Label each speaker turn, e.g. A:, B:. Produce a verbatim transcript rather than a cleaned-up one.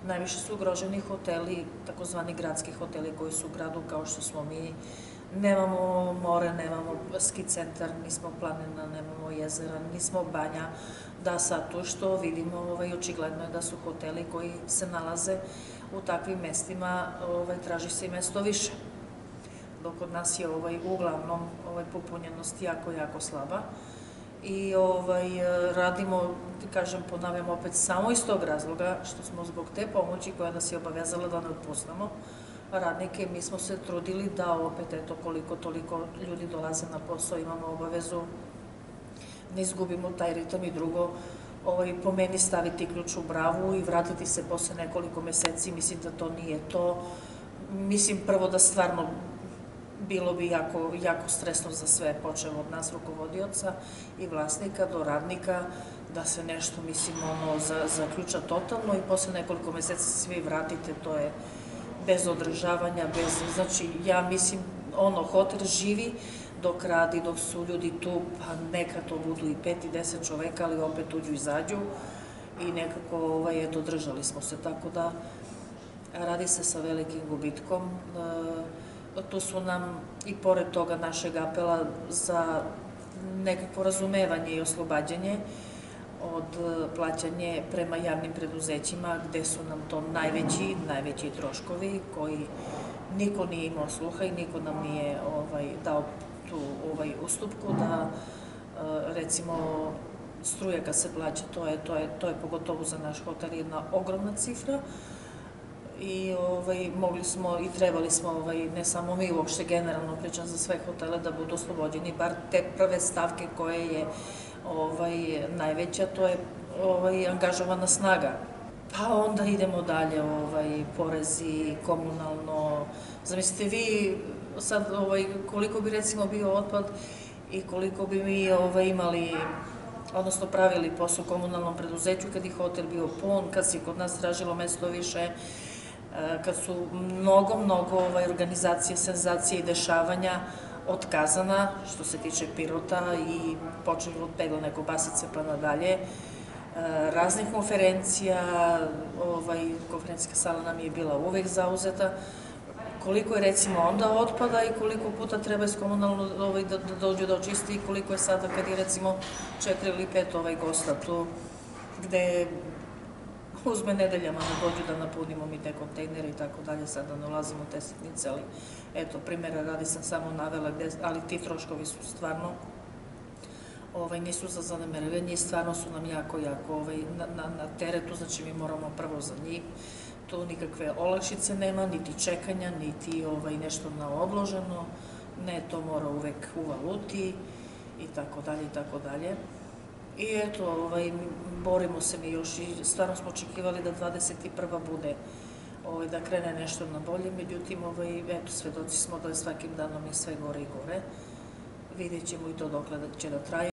A: Najviše su ugroženi hoteli, takozvani gradski hoteli koji su u gradu kao što smo mi. Nemamo more, nemamo ski centar, nismo planina, nemamo jezera, nismo banja. Da, sad to što vidimo, ovaj, očigledno je da su hoteli koji se nalaze u takvim mestima, ovaj, traži se i mesto više. Dok kod nas je ovaj, uglavnom ovaj, popunjenost jako, jako slaba. I ovaj, radimo, kažem, ponavljam opet, samo iz tog razloga što smo zbog te pomoći koja nas je obavezala da ne otpustamo radnike, mi smo se trudili da opet, eto, koliko toliko ljudi dolaze na posao, imamo obavezu, ne izgubimo taj ritam i drugo, ovaj, po meni staviti ključ u bravu i vratiti se posle nekoliko meseci, mislim da to nije to. Mislim prvo da stvarno bilo bi jako, jako stresno za sve, počeo od nas rukovodioca i vlasnika do radnika, da se nešto, mislim, ono, zaključa totalno i posle nekoliko meseci svi vratite, to je bez održavanja, bez, znači, ja mislim, ono, hotel živi dok radi, dok su ljudi tu, pa neka to budu i pet i deset čoveka, ali opet uđu i izađu i nekako, ovaj, eto, držali smo se, tako da radi se sa velikim gubitkom. Tu su nam, i pored toga našeg apela za nekakvo razumevanje i oslobađanje od plaćanje prema javnim preduzećima, gde su nam to najveći, najveći troškovi, koji niko nije imao sluha i niko nam nije dao tu ustupku, da recimo struja kad se plaća, to je pogotovo za naš hotel jedna ogromna cifra, i mogli smo i trebali smo, ne samo mi, uopšte generalno pričam za sve hotele, da budu oslobođeni, bar te prve stavke koje je najveća, to je angažovana snaga. Pa onda idemo dalje, porezi, komunalno, zamislite vi sad koliko bi recimo bio otpad i koliko bi mi imali, odnosno pravili posao u komunalnom preduzeću kad je hotel bio pun, kad se kod nas tražilo mesto više, kad su mnogo, mnogo organizacije, senzacije i dešavanja otkazana, što se tiče Pirota i počeli od peglane kobasice pa nadalje, raznih konferencija, konferencijska sala nam je bila uvek zauzeta, koliko je recimo onda otpada i koliko puta treba iz komunalno da dođu da očisti i koliko je sada kad je recimo četiri ili pet gosta tu, gde uzme nedeljama da dođu da napunimo mi te kontejnere i tako dalje, sad da ne ulazimo u te sitnice, ali eto, primjera radi sam samo navela, ali ti troškovi su stvarno, nisu za zanemarivanje i stvarno su nam jako, jako na teretu, znači mi moramo prvo za njih, tu nikakve olakšice nema, niti čekanja, niti nešto naobloženo, ne, to mora uvek u valuti i tako dalje i tako dalje. I eto, borimo se mi još i stvarno smo očekivali da dvadeset prva bude, da krene nešto na bolje, međutim, eto, svedoci smo da je svakim danom je sve gore i gore. Vidjet ćemo i to dokle će da traje.